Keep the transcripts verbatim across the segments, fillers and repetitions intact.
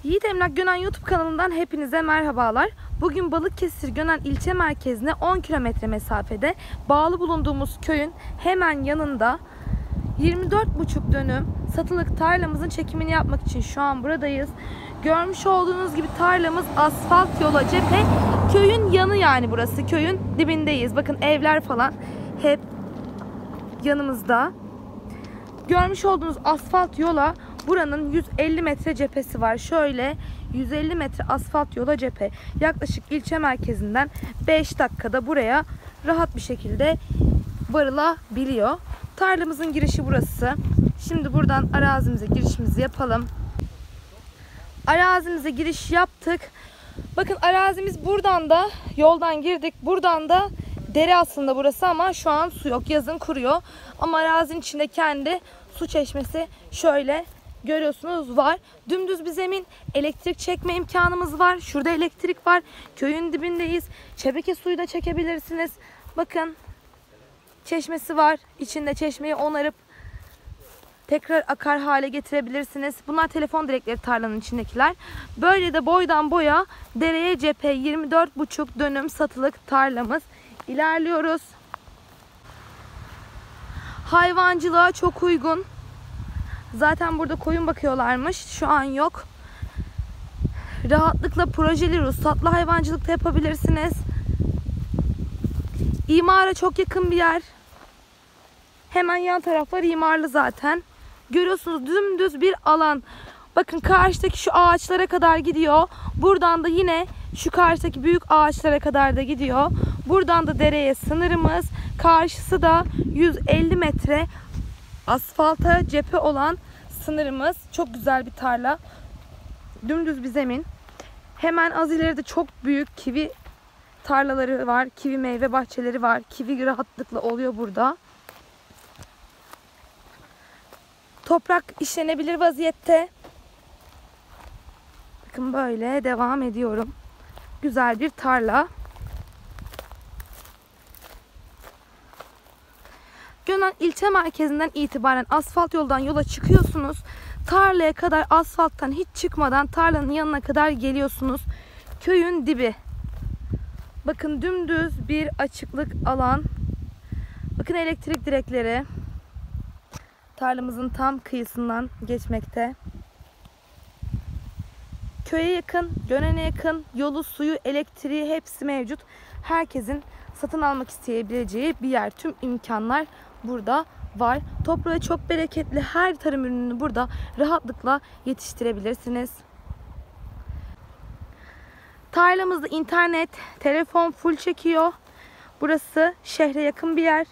Yiğit Emlak Gönen YouTube kanalından hepinize merhabalar. Bugün Balıkesir Gönen ilçe merkezine on kilometre mesafede bağlı bulunduğumuz köyün hemen yanında yirmi dört buçuk dönüm satılık tarlamızın çekimini yapmak için şu an buradayız. Görmüş olduğunuz gibi tarlamız asfalt yola cephe. Köyün yanı yani burası. Köyün dibindeyiz. Bakın evler falan hep yanımızda. Görmüş olduğunuz asfalt yola buranın yüz elli metre cephesi var. Şöyle yüz elli metre asfalt yola cephe. Yaklaşık ilçe merkezinden beş dakikada buraya rahat bir şekilde varılabiliyor. Tarlamızın girişi burası. Şimdi buradan arazimize girişimizi yapalım. Arazimize giriş yaptık. Bakın arazimiz buradan da yoldan girdik. Buradan da dere aslında burası ama şu an su yok. Yazın kuruyor. Ama arazinin içinde kendi su çeşmesi şöyle görüyorsunuz var. Dümdüz bir zemin. Elektrik çekme imkanımız var. Şurada elektrik var. Köyün dibindeyiz. Şebeke suyu da çekebilirsiniz. Bakın çeşmesi var. İçinde çeşmeyi onarıp tekrar akar hale getirebilirsiniz. Bunlar telefon direkleri tarlanın içindekiler. Böyle de boydan boya dereye cephe yirmi dört buçuk dönüm satılık tarlamız. İlerliyoruz. Hayvancılığa çok uygun. Zaten burada koyun bakıyorlarmış. Şu an yok. Rahatlıkla projeli ruhsatlı hayvancılık da yapabilirsiniz. İmara çok yakın bir yer. Hemen yan taraflar imarlı zaten. Görüyorsunuz dümdüz bir alan. Bakın karşıdaki şu ağaçlara kadar gidiyor. Buradan da yine şu karşıdaki büyük ağaçlara kadar da gidiyor. Buradan da dereye sınırımız. Karşısı da yüz elli metre asfalta cephe olan sınırımız. Çok güzel bir tarla. Dümdüz bir zemin. Hemen az ileride çok büyük kivi tarlaları var. Kivi meyve bahçeleri var. Kivi rahatlıkla oluyor burada. Toprak işlenebilir vaziyette. Bakın böyle devam ediyorum. Güzel bir tarla. Gönen ilçe merkezinden itibaren asfalt yoldan yola çıkıyorsunuz. Tarlaya kadar asfalttan hiç çıkmadan tarlanın yanına kadar geliyorsunuz. Köyün dibi. Bakın dümdüz bir açıklık alan. Bakın elektrik direkleri. Tarlamızın tam kıyısından geçmekte. Köye yakın, Gönen'e yakın, yolu, suyu, elektriği hepsi mevcut. Herkesin satın almak isteyebileceği bir yer. Tüm imkanlar burada var. Toprağı çok bereketli. Her tarım ürününü burada rahatlıkla yetiştirebilirsiniz. Tarlamızda internet, telefon full çekiyor. Burası şehre yakın bir yer.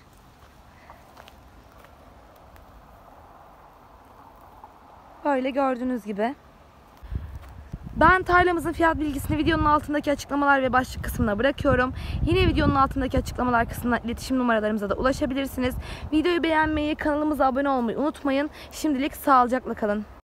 Böyle gördüğünüz gibi. Ben tarlamızın fiyat bilgisini videonun altındaki açıklamalar ve başlık kısmına bırakıyorum. Yine videonun altındaki açıklamalar kısmına iletişim numaralarımıza da ulaşabilirsiniz. Videoyu beğenmeyi, kanalımıza abone olmayı unutmayın. Şimdilik sağlıcakla kalın.